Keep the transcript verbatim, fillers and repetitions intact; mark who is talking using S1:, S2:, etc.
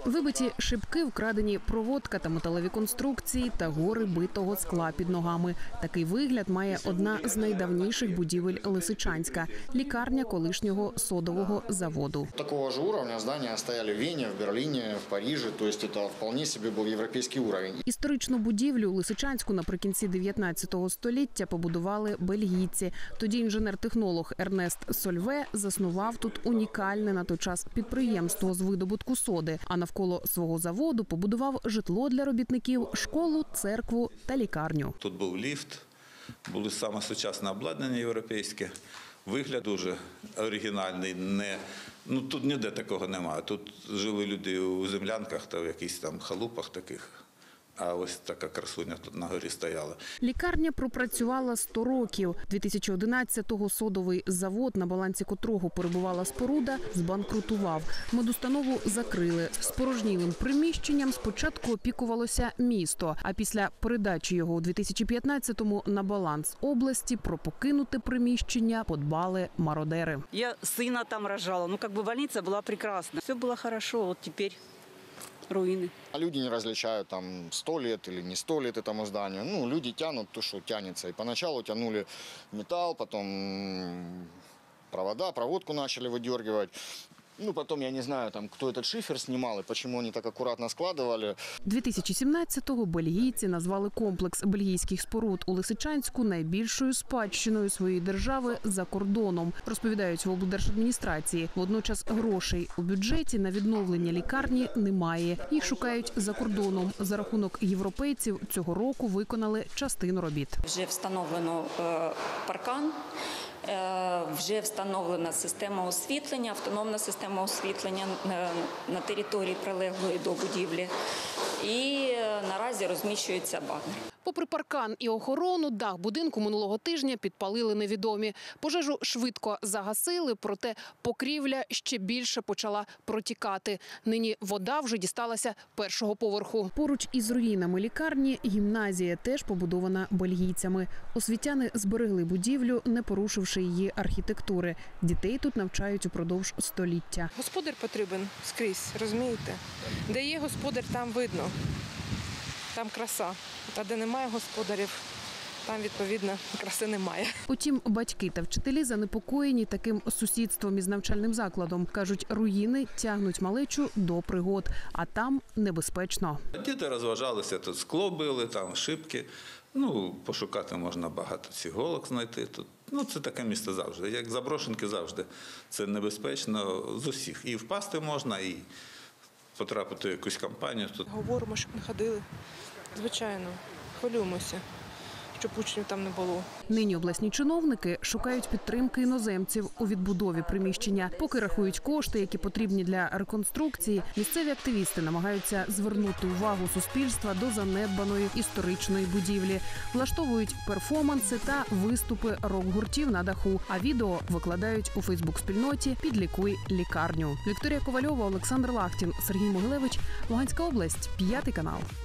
S1: Вибиті шибки, вкрадені проводка та металеві конструкції та гори битого скла під ногами. Такий вигляд має одна з найдавніших будівель Лисичанська – лікарня колишнього содового заводу.
S2: Такого ж уровня здання стояли в Вені, в Берліні, в Парижі, тобто це вполне собі був європейський рівень.
S1: Історичну будівлю Лисичанську наприкінці дев'ятнадцятого століття побудували бельгійці. Тоді інженер-технолог Ернест Сольве заснував тут унікальне на той час підприємство з видобутку соди, а навколо свого заводу побудував житло для робітників, школу, церкву та лікарню.
S3: Тут був ліфт, було саме сучасне обладнання європейське. Вигляд дуже оригінальний. Не, ну, тут ніде такого немає. Тут жили люди у землянках та в якихось там халупах таких. А ось така красуня тут на горі стояла.
S1: Лікарня пропрацювала сто років. дві тисячі одинадцятого содовий завод, на балансі котрого перебувала споруда, збанкрутував. Медустанову закрили. Спорожнілим приміщенням спочатку опікувалося місто, а після передачі його у дві тисячі п'ятнадцятому на баланс області про покинуте приміщення подбали мародери.
S4: Я сина там рожала. Ну, как бы больница была прекрасна. Все было хорошо, вот теперь руины.
S2: А люди не различают, там, сто лет или не сто лет этому зданию. Ну, люди тянут то, что тянется. И поначалу тянули металл, потом провода, проводку начали выдергивать. Ну, потом, я не знаю, там, кто этот шифер снимал и почему они так аккуратно складывали.
S1: дві тисячі сімнадцятого бельгійці назвали комплекс бельгійських споруд у Лисичанську найбільшою спадщиною своєї держави за кордоном, розповідають в облдержадміністрації. Водночас грошей у бюджеті на відновлення лікарні немає. Їх шукають за кордоном. За рахунок європейців цього року виконали частину робіт.
S5: Вже встановлено паркан. Вже встановлена система освітлення, автономна система освітлення на території прилеглої до будівлі. І наразі розміщується банер.
S1: Попри паркан і охорону, дах будинку минулого тижня підпалили невідомі. Пожежу швидко загасили, проте покрівля ще більше почала протікати. Нині вода вже дісталася першого поверху. Поруч із руїнами лікарні гімназія теж побудована бельгійцями. Освітяни зберегли будівлю, не порушивши її архітектури. Дітей тут навчають упродовж століття.
S6: Господар потрібен скрізь, розумієте? Де є господар, там видно. Там краса. А де немає господарів, там, відповідно, краси немає.
S1: Утім, батьки та вчителі занепокоєні таким сусідством із навчальним закладом. Кажуть, руїни тягнуть малечу до пригод, а там небезпечно.
S3: Діти розважалися, тут скло били, там шибки. Ну, пошукати можна багато циголок знайти тут. Ну, це таке місце завжди. Як заброшенки завжди. Це небезпечно з усіх. І впасти можна, і потрапити в якусь компанію. Тут
S6: говоримо, щоб не ходили. Звичайно, хвилюємося, щоб учнів там не було.
S1: Нині обласні чиновники шукають підтримки іноземців у відбудові приміщення. Поки рахують кошти, які потрібні для реконструкції, місцеві активісти намагаються звернути увагу суспільства до занедбаної історичної будівлі. Влаштовують перформанси та виступи рок-гуртів на даху, а відео викладають у фейсбук-спільноті «Підлікуй лікарню». Вікторія Ковальова, Олександр Лахтін, Сергій Могилевич, Луганська область, п'ятий канал.